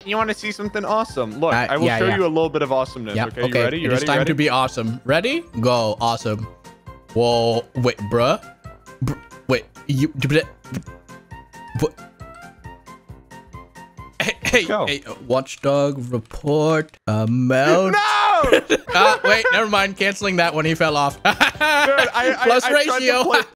You want to see something awesome? Look, I will yeah, show yeah. you a little bit of awesomeness. Yep, Okay, you ready? You It's ready? time ready? to be awesome. Ready? Go. Awesome. Whoa. Wait, bruh. Wait. You. What? Hey, watchdog report. Melt. No! Wait, never mind. Canceling that one. He fell off. Dude, Plus I tried to ratio. play